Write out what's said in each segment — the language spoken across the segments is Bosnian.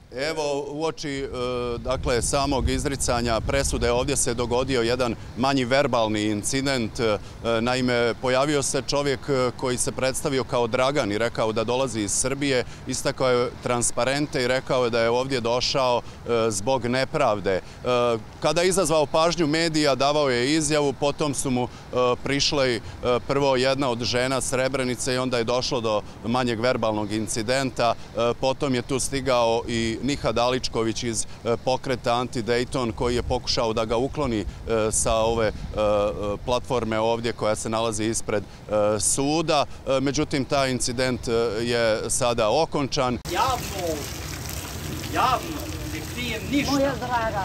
Evo, uoči dakle, samog izricanja presude ovdje se dogodio jedan manji verbalni incident. Naime, pojavio se čovjek koji se predstavio kao Dragan i rekao da dolazi iz Srbije, istakao je transparente i rekao je da je ovdje došao zbog nepravde. Kada je izazvao pažnju medija, davao je izjavu, potom su mu prišle prvo jedna od žena Srebrenice i onda je došlo do manjeg verbalnog incidenta. Potom je tu stigao i Nihad Aličković iz pokreta Anti-Dayton koji je pokušao da ga ukloni sa ove platforme ovdje koja se nalazi ispred suda. Međutim, taj incident je sada okončan. Javno, ne krijem ništa. Moja draga.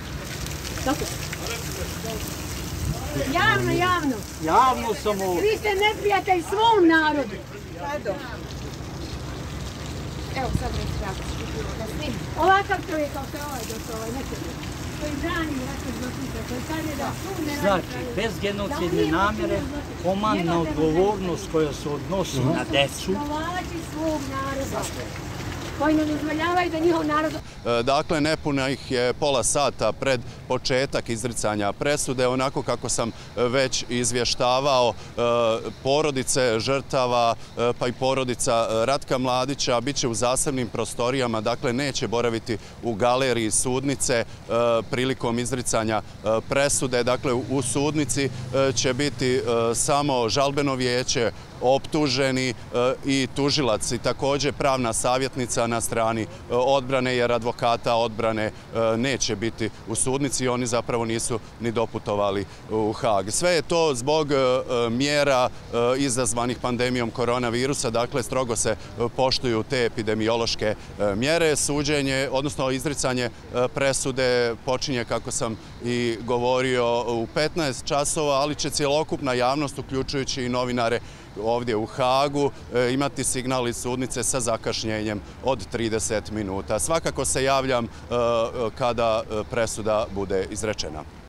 Javno. Javno sam ovo. Vi ste neprijatelj svom narodu. Evo sad da snim. Ovakav čovjek kao što je ovaj došao, ovaj nekada. Koji brani ratne zločince, koji kaže da sud ne radi. Znači, bez genocidne namjere, komandna odgovornost koja se odnosi na decu. Provalači svog naroda. Koji ne dozvoljavaju da njihov narod... Dakle, nepunih je pola sata pred početak izricanja presude, onako kako sam već izvještavao, porodice žrtava pa i porodica Ratka Mladića bit će u zasebnim prostorijama, dakle neće boraviti u galeriji sudnice prilikom izricanja presude. Dakle, u sudnici će biti samo žalbeno vijeće, optuženi i tužilac i također pravna savjetnica na strani odbrane, jer advokata odbrane neće biti u sudnici i oni zapravo nisu ni doputovali u Hag. Sve je to zbog mjera izazvanih pandemijom koronavirusa, dakle strogo se poštuju te epidemiološke mjere. Suđenje, odnosno izricanje presude počinje, kako sam i govorio, u 15 časova, ali će cjelokupna javnost, uključujući i novinare ovdje u Hagu, imati signal iz sudnice sa zakašnjenjem od 30 minuta. Svakako se javljam kada presuda bude izrečena.